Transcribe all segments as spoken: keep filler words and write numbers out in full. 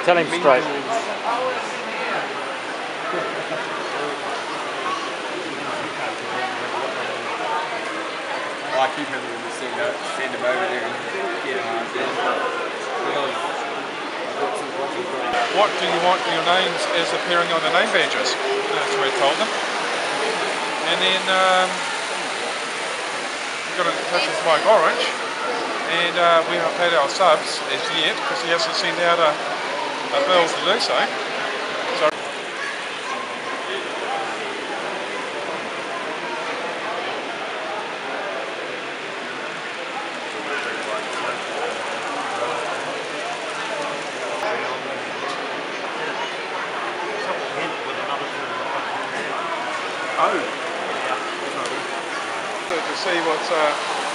Tell him straight. I keep him to send, send him over there and get him on What do you want your names as appearing on the name badges? That's what I told them. And then um, got in touch with Mike Orange, and uh, we haven't paid our subs as yet because he hasn't sent out a, a bill to do so. So Oh! to see what's uh,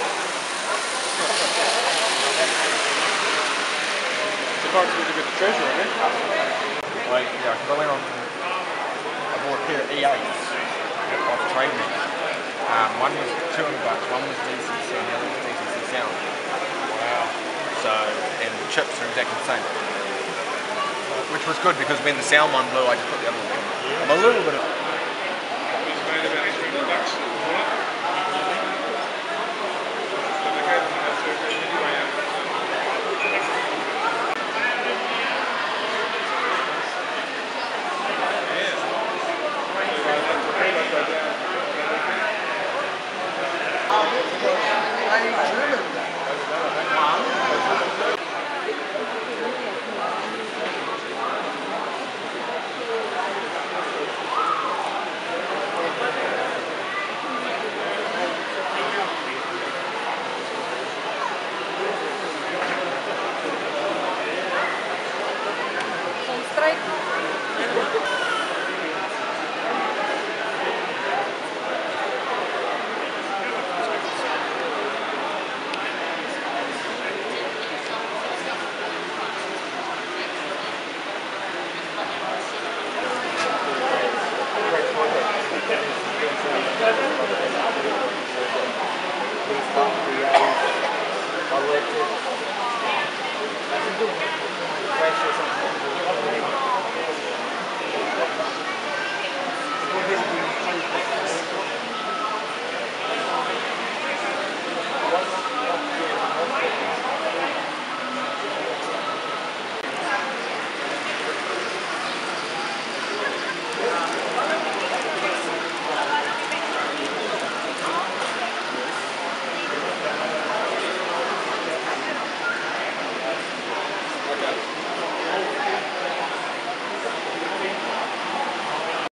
the box with a bit of treasure in it. Like, yeah, because I went on, I bought a pair of E eights off trade me. Um, one was two hundred bucks, one was D C C and the other was D C C sound. Wow. So, and the chips are exactly the same. Which was good because when the sound one blew, I just put the other one in. I'm a little bit of... It's made about three hundred bucks. I'm German.